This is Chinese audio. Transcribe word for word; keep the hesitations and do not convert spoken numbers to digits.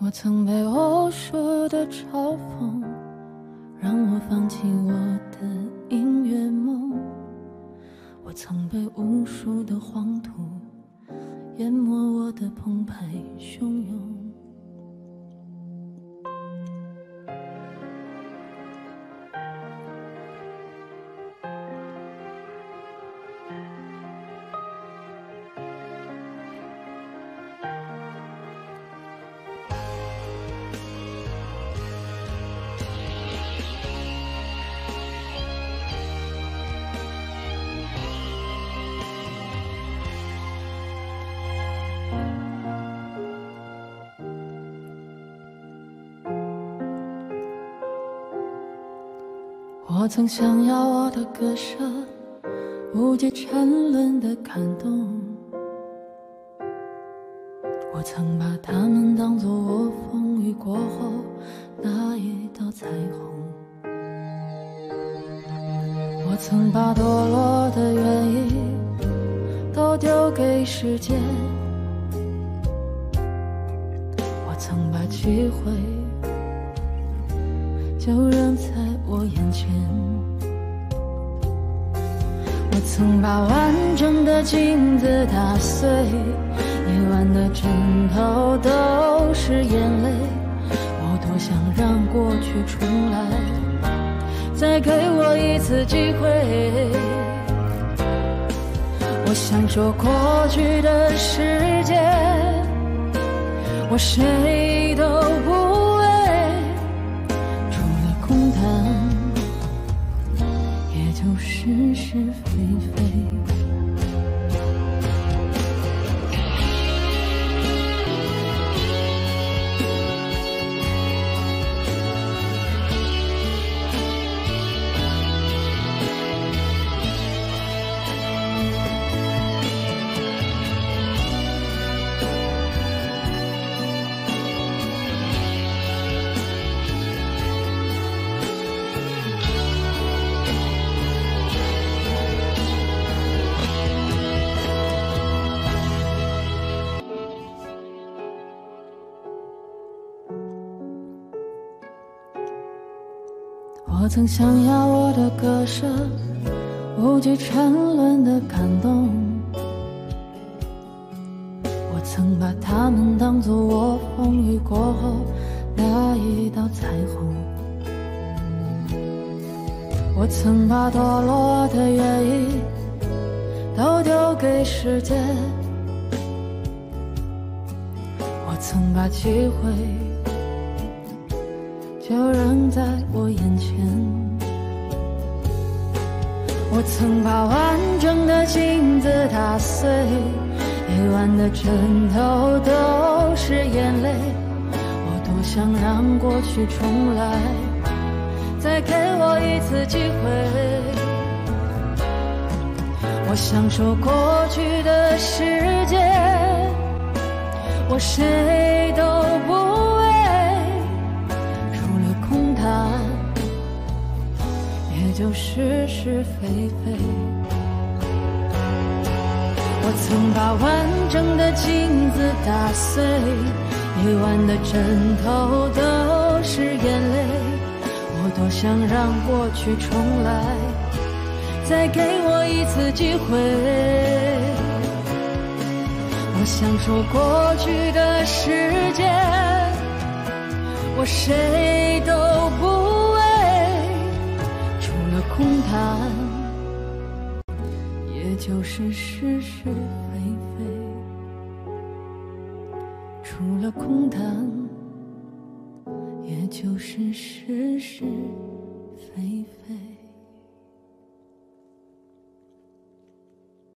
我曾被我说的嘲讽，让我放弃我的音乐梦。我曾被无数的黄土淹没我的澎湃汹涌。我曾想要我的歌声无际沉沦的感动，我曾把它们当作我风雨过后那一道彩虹。我曾把堕落的原因都丢给时间，我曾把机会就扔在我眼前。我曾把完整的镜子打碎，夜晚的枕头都是眼泪。我多想让过去重来，再给我一次机会。我想说过去的时间，我谁都不为，除了空谈，也就是是非非。我曾想要我的歌声无际沉沦的感动，我曾把它们当作我风雨过后那一道彩虹。我曾把堕落的原因都丢给时间，我曾把机会就扔在我眼前。我曾把完整的镜子打碎，夜晚的枕头都是眼泪。我多想让过去重来，再给我一次机会。我想说过去的时间，我谁都不就是是非非。我曾把完整的镜子打碎，夜晚的枕头都是眼泪。我多想让过去重来，再给我一次机会。我想说过去的时间，我谁都不空谈，也就是是是非非。除了空谈，也就是是是非非。